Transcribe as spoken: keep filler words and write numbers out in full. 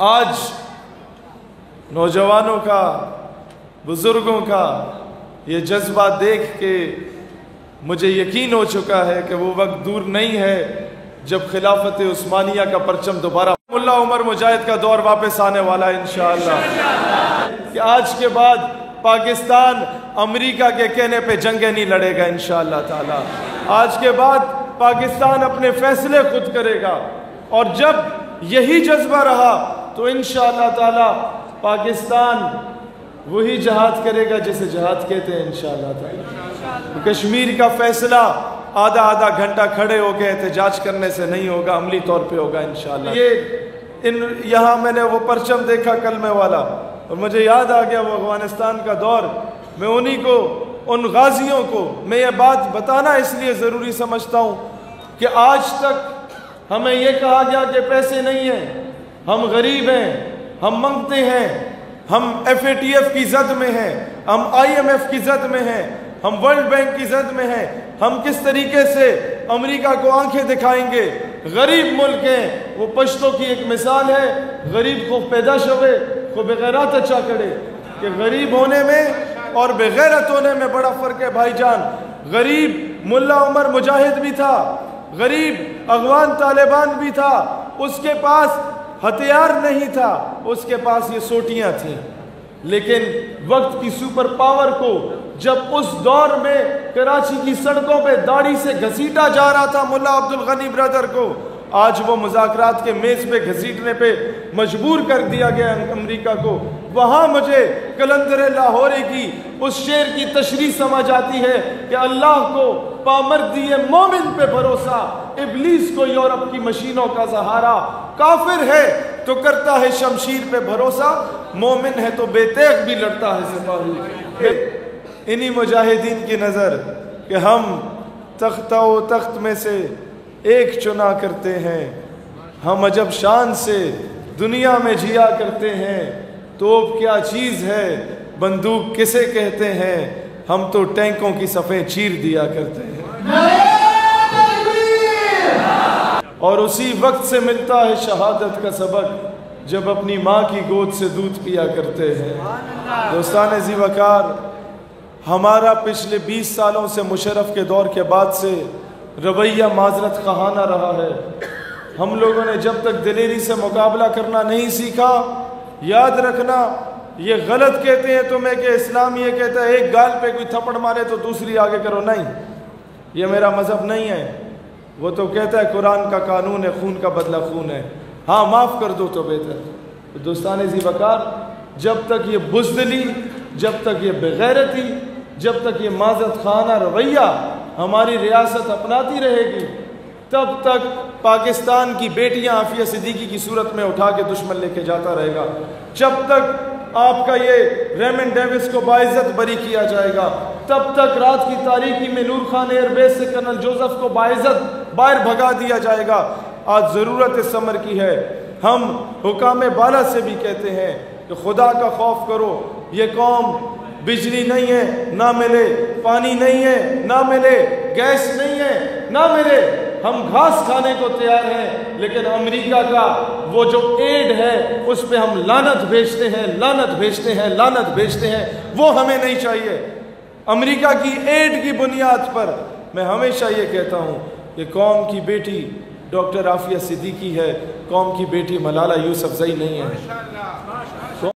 آج نوجوانوں کا، بزرگوں کا یہ جذبہ دیکھ کے مجھے یقین ہو چکا ہے کہ وہ وقت دور نہیں ہے جب خلافت عثمانیہ کا پرچم دوبارہ ملا عمر مجاہد کا دور واپس آنے والا ہے انشاءاللہ، کہ آج کے بعد پاکستان امریکہ کے کہنے پہ جنگیں نہیں لڑے گا انشاءاللہ تعالی۔ آج کے بعد پاکستان اپنے فیصلے خود کرے گا، اور جب یہی جذبہ رہا تو انشاءاللہ تعالی پاکستان وہی جہاد کرے گا جسے جہاد کہتے ہیں انشاءاللہ تعالی۔ کشمیر کا فیصلہ آدھا آدھا گھنٹہ کھڑے ہو کے احتجاج کرنے سے نہیں ہوگا، عملی طور پہ ہوگا انشاءاللہ۔ یہ ان یہاں میں نے وہ پرچم دیکھا کلمے والا، اور مجھے یاد آ گیا وہ افغانستان کا دور۔ میں انہی کو، ان غازیوں کو میں یہ بات بتانا اس لیے ضروری سمجھتا ہوں کہ آج تک ہمیں یہ کہا گیا کہ پیسے نہیں ہیں، ہم غریب ہیں، ہم منگتے ہیں، ہم ایف اے ٹی ایف کی زد میں ہیں، ہم آئی ایم ایف کی زد میں ہیں، ہم ورلڈ بینک کی زد میں ہیں، ہم کس طریقے سے امریکہ کو آنکھیں دکھائیں گے۔ غریب ملک ہیں، وہ پشتوں کی ایک مثال ہے، غریب کو پیدا شوے کو بغیرات اچھا کرے، کہ غریب ہونے میں اور بغیرت ہونے میں بڑا فرق ہے بھائی جان۔ غریب ملا عمر مجاہد بھی تھا، غریب افغان طالبان بھی تھا، اس کے پاس ہتھیار نہیں تھا، اس کے پاس یہ سوٹیاں تھیں، لیکن وقت کی سپر پاور کو جب اس دور میں کراچی کی سڑکوں پہ داڑھی سے گھسیٹا جا رہا تھا ملا عبدالغنی برادر کو، آج وہ مذاکرات کے میز پہ گھسیٹنے پہ مجبور کر دیا گیا امریکہ کو۔ وہاں مجھے قلندر لاہوری کی اس شعر کی تشریح سمجھ آتی ہے کہ اللہ کو پامردی مومن پہ بھروسہ، ابلیس کو یورپ کی مشینوں کا سہارا، کافر ہے تو کرتا ہے شمشیر پہ بھروسہ، مومن ہے تو بے تیغ بھی لڑتا ہے سپاہی۔ انہی مجاہدین کی نظر کہ ہم تختہ و تخت میں سے ایک چنا کرتے ہیں، ہم عجب شان سے دنیا میں جیا کرتے ہیں، توپ کیا چیز ہے، بندوق کسے کہتے ہیں، ہم تو ٹینکوں کی صفیں چیر دیا کرتے ہیں۔ اور اسی وقت سے ملتا ہے شہادت کا سبق جب اپنی ماں کی گود سے دودھ پیا کرتے ہیں۔ دوستان ذی وقار، ہمارا پچھلے بیس سالوں سے مشرف کے دور کے بعد سے رویہ معذرت خواہانہ رہا ہے۔ ہم لوگوں نے جب تک دلیری سے مقابلہ کرنا نہیں سیکھا، یاد رکھنا یہ غلط کہتے ہیں تمہیں کہ اسلام یہ کہتا ہے ایک گال پہ کوئی تھپڑ مارے تو دوسری آگے کرو، نہیں، یہ میرا مذہب نہیں ہے۔ وہ تو کہتا ہے قرآن کا قانون ہے، خون کا بدلہ خون ہے، ہاں معاف کر دو تو بہتر۔ دوستان ذی وقار، جب تک یہ بزدلی، جب تک یہ بغیرتی، جب تک یہ معذرت خواہانہ رویہ ہماری ریاست اپناتی رہے گی، تب تک پاکستان کی بیٹیاں عافیہ صدیقی کی صورت میں اٹھا کے دشمن لے کے جاتا رہے گا، جب تک آپ کا یہ ریمنڈ ڈیوس کو باعزت بری کیا جائے گا، تب تک رات کی تاریکی میں نور خان ایئر بیس سے کرنل جوزف کو باعزت باہر بھگا دیا جائے گا۔ آج ضرورت اس امر کی ہے، ہم حکام بالا سے بھی کہتے ہیں کہ خدا کا خوف کرو، یہ قوم بجلی نہیں ہے نہ ملے، پانی نہیں ہے نہ ملے، گیس نہیں ہے نہ ملے، ہم گھاس کھانے کو تیار ہیں، لیکن امریکہ کا وہ جو ایڈ ہے اس پہ ہم لعنت بھیجتے ہیں، لعنت بھیجتے ہیں، لعنت بھیجتے ہیں، وہ ہمیں نہیں چاہیے۔ امریکہ کی ایڈ کی بنیاد پر میں ہمیشہ یہ کہتا ہوں کہ قوم کی بیٹی ڈاکٹر عافیہ صدیقی ہے، قوم کی بیٹی ملالہ یوسف زئی نہیں ہے۔